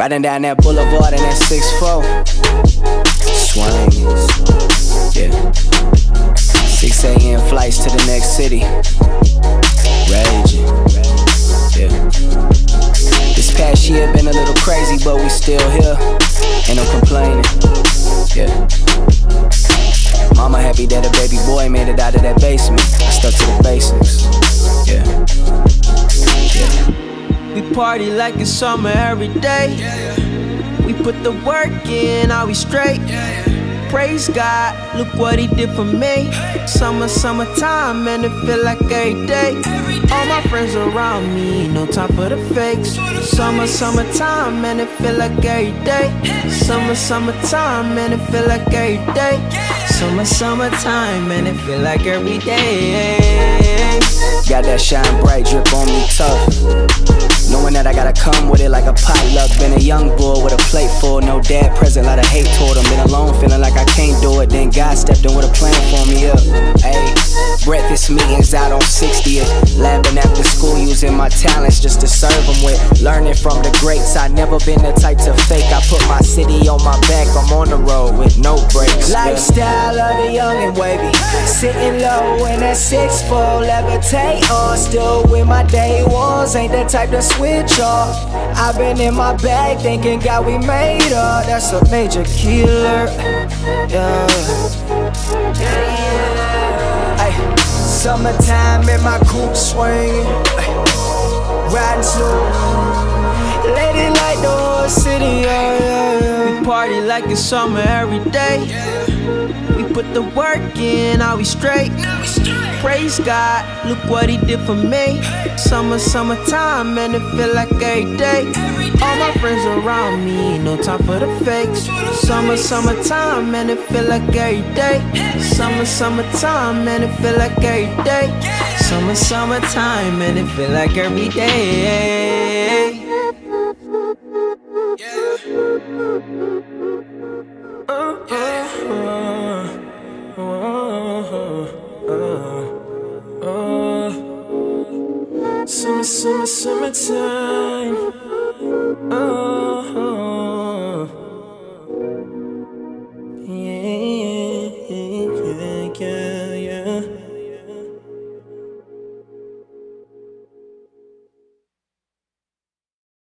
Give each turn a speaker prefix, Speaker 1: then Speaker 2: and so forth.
Speaker 1: Riding down that boulevard in that 6'4", swinging, yeah. 6 a.m. flights to the next city, raging, yeah. This past year been a little crazy, but we still here, ain't no complaining, yeah. Mama happy that a baby boy made it out of that basement. I stuck to the basics, yeah, yeah.
Speaker 2: We party like it's summer every day. We put the work in, are we straight? Praise God, look what he did for me. Summertime, and it feel like every day. All my friends around me, no time for the fakes. Summertime, and it feel like every day. Summertime, and it feel like every day. Summertime, and it feel like every day.
Speaker 1: Got that shine bright drip on me tough, knowing that I gotta come with it like a potluck. Been a young boy with a plate full, no dad present, lot of hate toward him. Been alone, feeling like I can't do it. Then God stepped in with a plan for me, Ayy, breakfast meetings out on 60th, labbing after school, using my talents just to serve them with. Learning from the greats, I never been the type to fake. I put my city on my back, I'm on the road with no brakes.
Speaker 2: Lifestyle of the young and wavy, sitting low in that 6'4", levitate on. Still with my day ones, ain't the type to switch off. I've been in my bag thinking God we made up. That's a major killer, yeah. Ay, summertime in my coupe swinging, riding slow, lady like the whole city, yeah. We party like it's summer every day. We put the work in, are we straight? Praise God, look what he did for me. Summertime, and it feel like every day. All my friends around me, no time for the fakes. Summertime, and it feel like every day. Summertime, and it feel like every day. Summertime, and it feel like every day. Summertime.